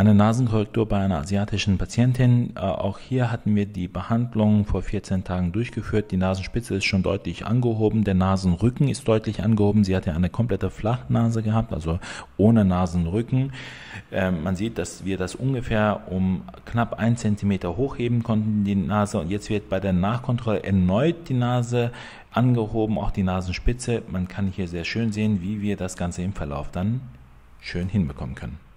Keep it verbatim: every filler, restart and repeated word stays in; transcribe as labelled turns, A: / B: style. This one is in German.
A: Eine Nasenkorrektur bei einer asiatischen Patientin. Äh, auch hier hatten wir die Behandlung vor vierzehn Tagen durchgeführt. Die Nasenspitze ist schon deutlich angehoben, der Nasenrücken ist deutlich angehoben. Sie hatte eine komplette Flachnase gehabt, also ohne Nasenrücken. Äh, man sieht, dass wir das ungefähr um knapp ein Zentimeter hochheben konnten, die Nase. Und jetzt wird bei der Nachkontrolle erneut die Nase angehoben, auch die Nasenspitze. Man kann hier sehr schön sehen, wie wir das Ganze im Verlauf dann schön hinbekommen können.